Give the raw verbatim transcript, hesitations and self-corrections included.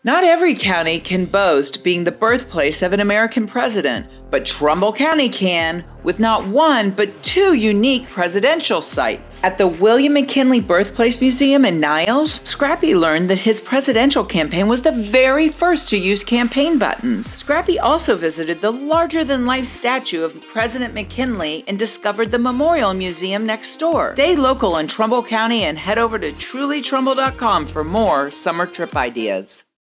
Not every county can boast being the birthplace of an American president, but Trumbull County can, with not one but two unique presidential sites. At the William McKinley Birthplace Museum in Niles, Scrappy learned that his presidential campaign was the very first to use campaign buttons. Scrappy also visited the larger-than-life statue of President McKinley and discovered the Memorial Museum next door. Stay local in Trumbull County and head over to truly trumbull dot com for more summer trip ideas.